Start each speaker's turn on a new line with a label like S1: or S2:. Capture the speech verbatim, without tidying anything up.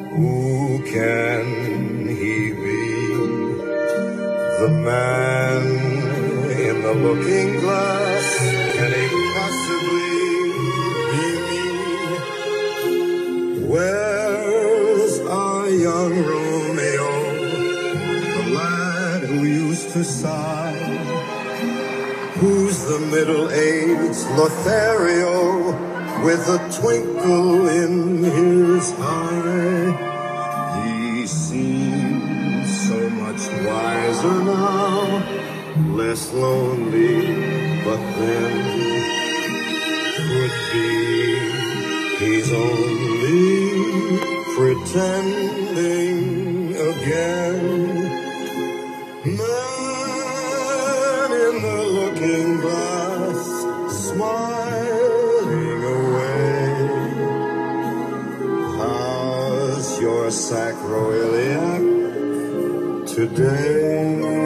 S1: Who can he be? The man in the looking glass. Can he possibly be me? Where's our young Romeo, the lad who used to sigh? Who's the middle-aged Lothario with a twinkle in his eye? He seems so much wiser now, less lonely, but then could be he's only pretending again. Man in the looking glass, smiling away. How's your sacroiliac today?